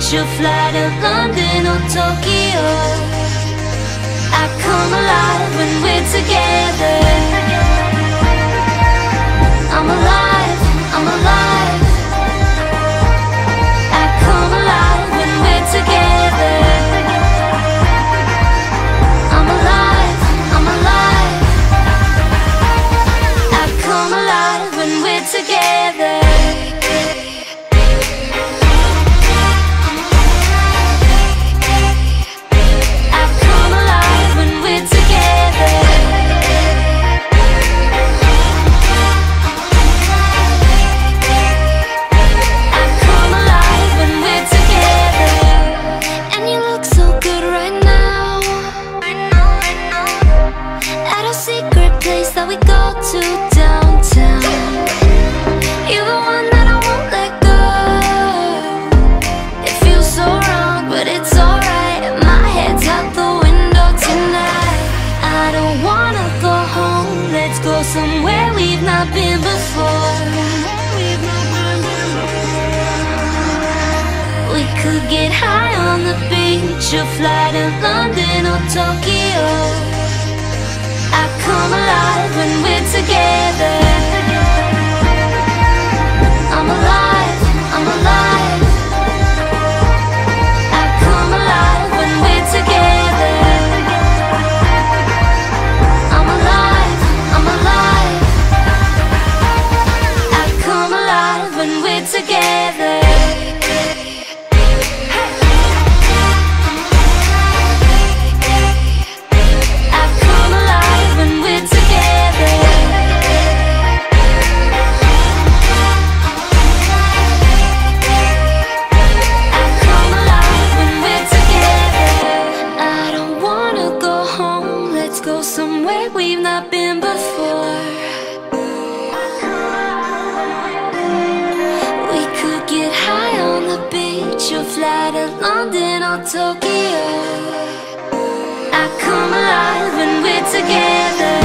beach or fly to London or Tokyo. I come alive when we're together. I'm alive, I'm alive. I come alive when we're together. I'm alive, I'm alive. I come alive when we're together. That we go to downtown. You're the one that I won't let go. It feels so wrong, but it's alright. My head's out the window tonight. I don't wanna go home. Let's go somewhere we've not been before. We could get high on the beach or fly to London or Tokyo. I come alive when we're together. I'm alive, I'm alive. I come alive when we're together. I'm alive, I'm alive. I come alive when we're together. Go somewhere we've not been before. We could get high on the beach or fly to London or Tokyo. I come alive when we're together.